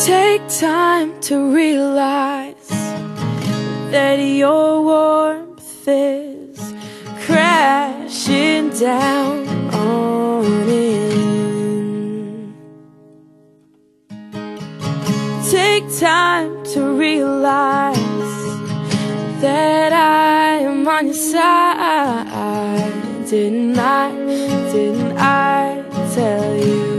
Take time to realize that your warmth is crashing down on in. Take time to realize that I am on your side. Didn't I tell you?